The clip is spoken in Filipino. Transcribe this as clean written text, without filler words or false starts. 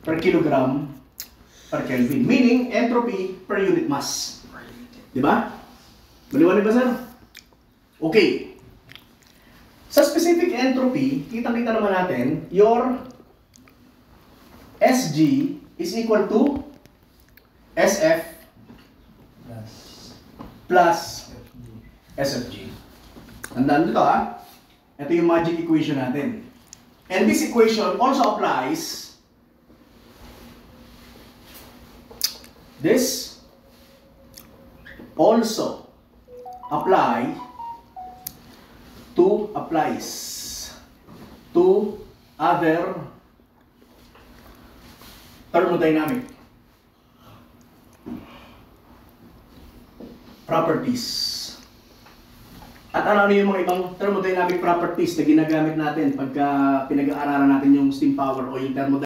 per kilogram per Kelvin. Meaning, entropy per unit mass. Diba? Maliwanag ba, sir? Okay. Sa specific entropy, kitang-kita naman natin, your SG is equal to SF plus SFG. Tandaan nyo ito, ha? Ito yung magic equation natin. And this equation also applies to other thermodynamic properties. At ano yung mga ibang thermodynamic properties na ginagamit natin pagka pinag-aaralan natin yung steam power o yung thermodynamic